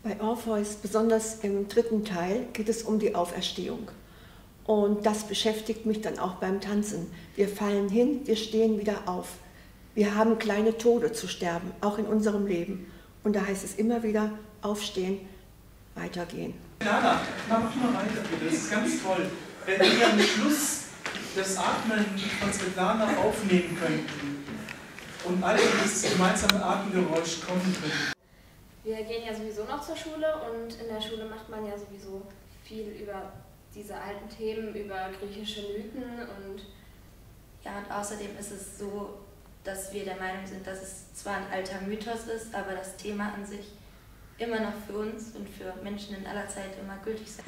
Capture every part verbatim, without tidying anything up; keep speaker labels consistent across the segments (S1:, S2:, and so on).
S1: Bei Orpheus, besonders im dritten Teil, geht es um die Auferstehung. Und das beschäftigt mich dann auch beim Tanzen. Wir fallen hin, wir stehen wieder auf. Wir haben kleine Tode zu sterben, auch in unserem Leben. Und da heißt es immer wieder, aufstehen, weitergehen.
S2: Svetlana, mach mal weiter bitte, das ist ganz toll. Wenn wir am Schluss das Atmen von Svetlana aufnehmen könnten und alle dieses gemeinsame Atemgeräusch kommen könnten.
S3: Wir gehen ja sowieso noch zur Schule und in der Schule macht man ja sowieso viel über diese alten Themen, über griechische Mythen und
S4: ja, und außerdem ist es so, dass wir der Meinung sind, dass es zwar ein alter Mythos ist, aber das Thema an sich immer noch für uns und für Menschen in aller Zeit immer gültig sein.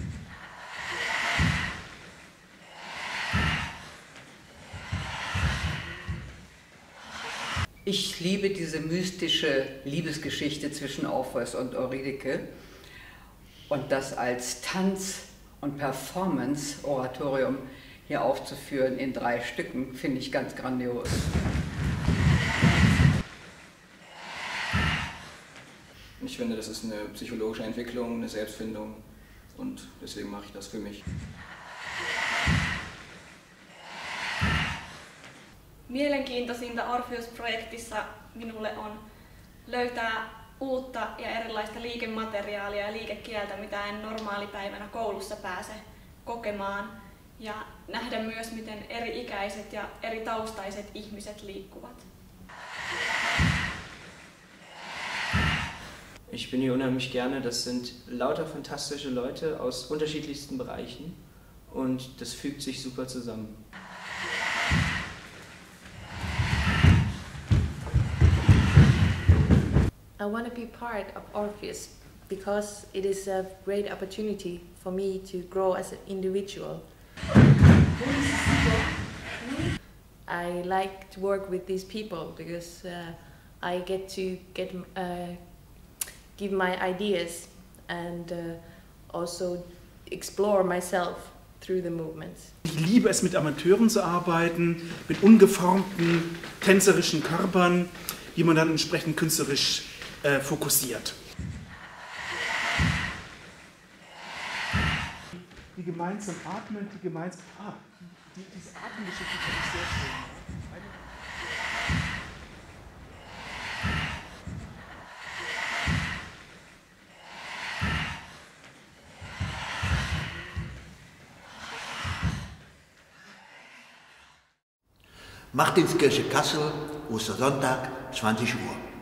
S5: Ich liebe diese mystische Liebesgeschichte zwischen Orpheus und Eurydike und das als Tanz- und Performance-Oratorium hier aufzuführen in drei Stücken, finde ich ganz grandios.
S6: Ich finde, das ist eine psychologische Entwicklung, eine Selbstfindung und deswegen mache ich das für mich.
S7: Mielenkiintoisinta Orpheus-projektissa minulle on löytää uutta ja erilaista liikemateriaalia ja liikekieltä, mitä en normaalipäivänä koulussa pääse kokemaan. Ja nähdä myös, miten eri-ikäiset ja eri taustaiset ihmiset liikkuvat.
S8: Ich bin hier unheimlich gerne, das sind lauter fantastische Leute aus unterschiedlichsten Bereichen und das fügt sich super zusammen.
S9: I want to be part of Orpheus because it is a great opportunity for me to grow as an individual. I like to work with these people because uh, I get to get uh, give my ideas and uh, also explore myself through the movements.
S2: Ich liebe es, mit Amateuren zu arbeiten, mit ungeformten, tänzerischen Körpern, die man dann entsprechend künstlerisch äh, fokussiert. Die gemeinsam atmen, die gemeinsam... Ah, die, diese Atemgeschichte finde ich sehr schön.
S10: Martinskirche Kassel, Ostersonntag, zwanzig Uhr.